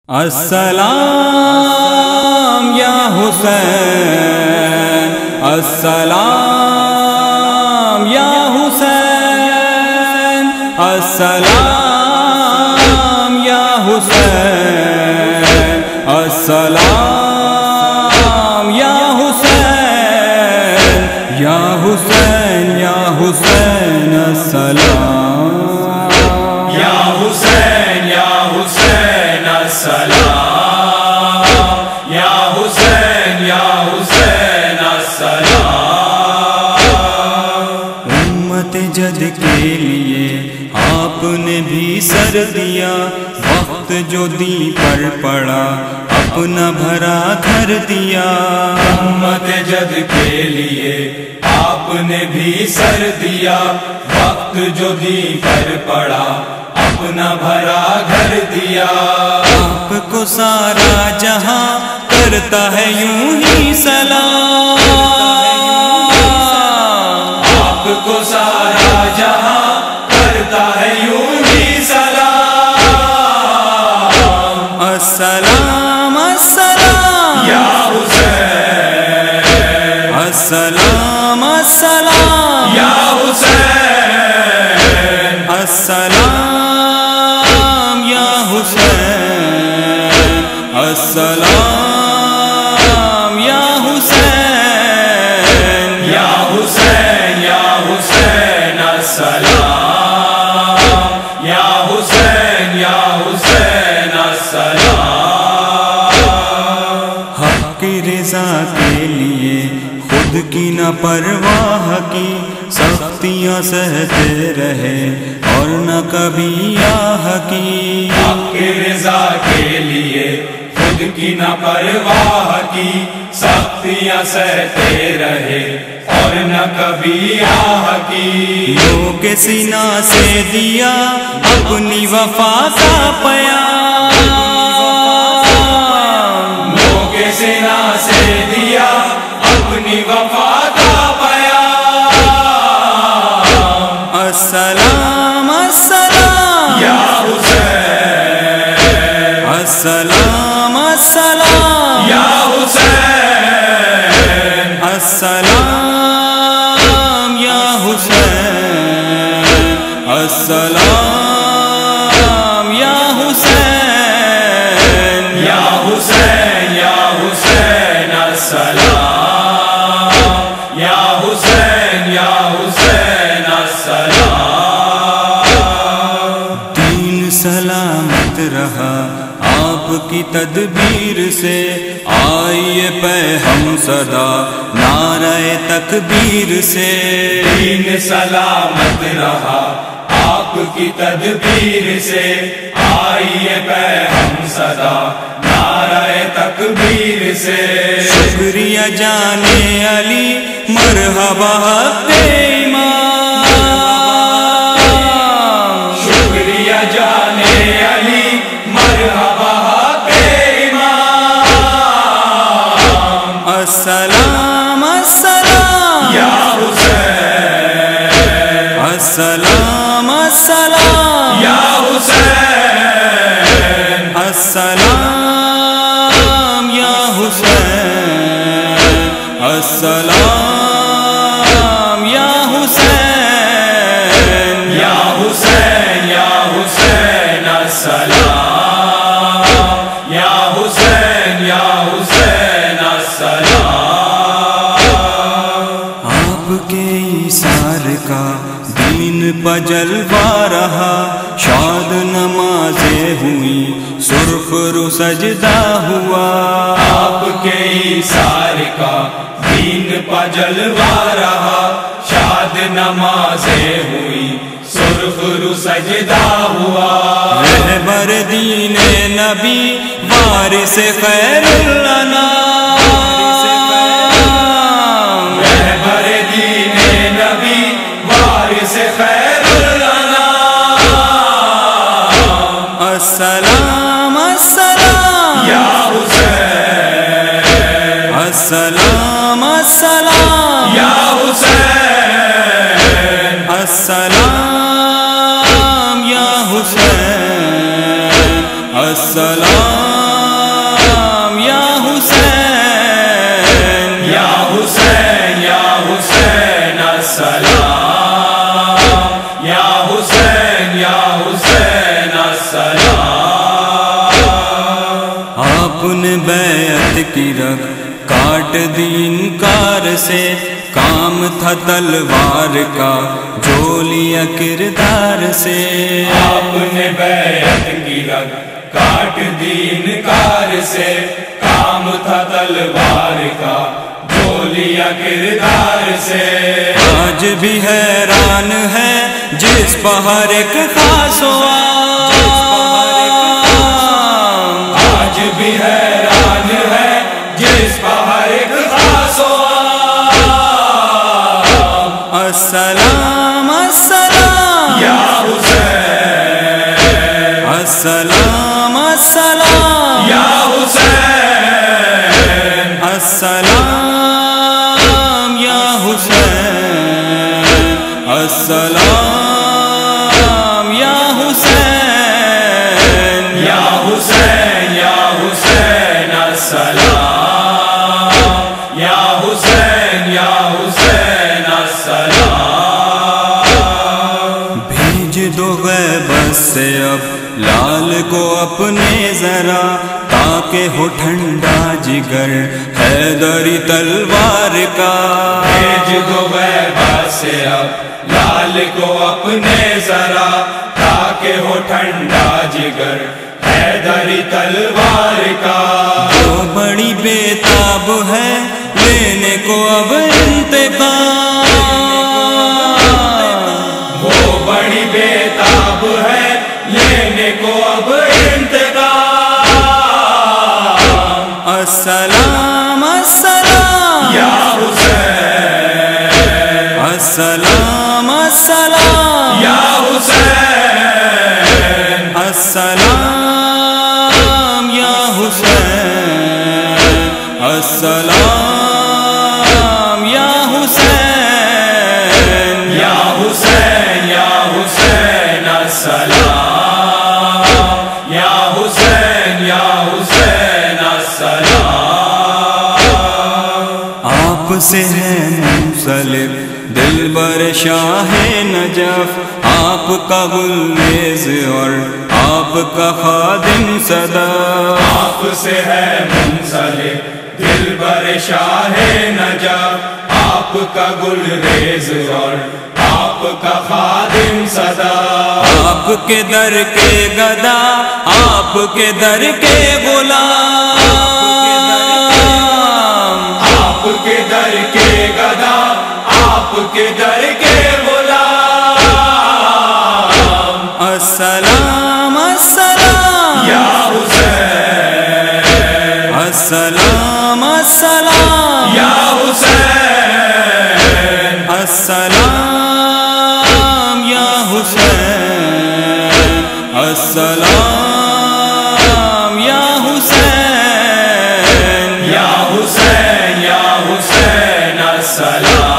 السلام یا حسین، السلام یا حسین، السلام یا حسین، السلام یا حسین، یا حسین یا حسین، السلام یا حسین یا حسین، السلام یا حسین یا حسین، السلام۔ امت جد کے لیے آپ نے بھی سر دیا، وقت جو دی پر پڑا اپنا بھرا گھر دیا۔ امت جد کے لیے آپ نے بھی سر دیا، وقت جو دی پر پڑا اپنا بھرا گھر دیا۔ آپ کو سارا جہاں کرتا ہے یوں ہی سلام، آپ کو سارا جہاں کرتا ہے یوں ہی سلام۔ السلام السلام یا حسین، السلام السلام یا حسین، السلام یا حسین، السلام یا حسین، یا حسین یا حسین، السلام یا حسین یا حسین، السلام۔ حق کی رضا کے لیے خود کی نہ پرواہ کی، سختیاں سہتے رہے اور نہ کبھی آہ کی۔ حق کی رضا کے لیے خود کی نہ پرواہ کی، سختیاں سہتے رہے اور نہ کبھی آہ کی۔ لو کے سینہ سے دیا اپنی وفا کا پیام، لو کے سینہ سے دیا اپنی وفا کا پیام۔ السلام السلام یا حسین، السلام السلام یا حسین، السلام یا حسین، السلام یا حسین، یا حسین یا حسین، السلام یا حسین یا حسین، السلام۔ دین سلامت رہا آپ کی تدبیر سے، آئیے پہ ہم صدا نعرہ تکبیر سے۔ دین سلامت رہا آپ کی تدبیر سے، آئیے پہ ہم صدا نعرہ تکبیر سے۔ شکریہ جانے علی مرحبا حق امام، شکریہ جانے علی مرحبا حق امام۔ السلام السلام یا حسین، السلام السلام یا حسین، السلام یا حسین، السلام یا حسین، یا حسین یا حسین، السلام یا حسین یا حسین، السلام۔ آپ کے ایثار کا دین پہ جلوہ رہا، شاد نمازیں ہوئی سرخ رو سجدہ ہوا۔ آپ کے ایثار کا دین پہ جلوہ رہا، شاد نمازیں ہوئی سرخ رو سجدہ ہوا۔ رہبر دین نبی وارث خیر الانام، رہبر دین نبی وارث خیر الانام۔ السلام السلام یا حسین، السلام السلام یا حسین، السلام یا حسین، السلام حسین یا حسین السلام۔ آپ نے بیعت کی رگ کاٹ دی انکار سے، کام تھا تلوار کا جو لیا کردار سے۔ آپ نے بیعت کی رگ کاٹ دی انکار سے، کام تھا تلوار کا جو لیا کردار سے۔ آج بھی حیران ہے جس پہر ایک خاص ہوا، آج بھی حیران ہے جس پہر ایک خاص ہوا۔ السلام السلام یا حسین، السلام السلام یا حسین، السلام یا حسین، السلام یا حسین، یا حسین، یا حسین السلام، یا حسین، یا حسین السلام۔ بھیج دو غیبت سے اب لال کو اپنے ذرا، تاکہ ہو ٹھنڈا جگر حیدری تلوار کا۔ بھیج دو غیبت سے اب لال کو اپنے ذرا، تاکہ ہو ٹھنڈا جگر حیدری تلوار کا۔ جو بڑی بےتاب ہے لینے کو اب انتقام، وہ بڑی بےتاب ہے لینے کو اب انتقام۔ السلام السلام یا حسین، السلام السلام یا حسین، السلام یا حسین، السلام یا حسین، یا حسین، یا حسین السلام، یا حسین، یا حسین السلام۔ آپ سے ہے منسلک دل بر شاہ نجف، آپ کا گلریز اور آپ کا خادم صدا۔ آپ سے ہے منسلک دل بر شاہ نجف، آپ کا گلریز اور آپ کا خادم صدا۔ آپ کے در کے گدا، آپ کے در کے غلام، آپ کے در کے گدا، آپ کے در کے غلام۔ السلام السلام یا حسین، السلام السلام یا حسین، السلام یا حسین، السلام یا حسین، یا حسین، یا حسین السلام۔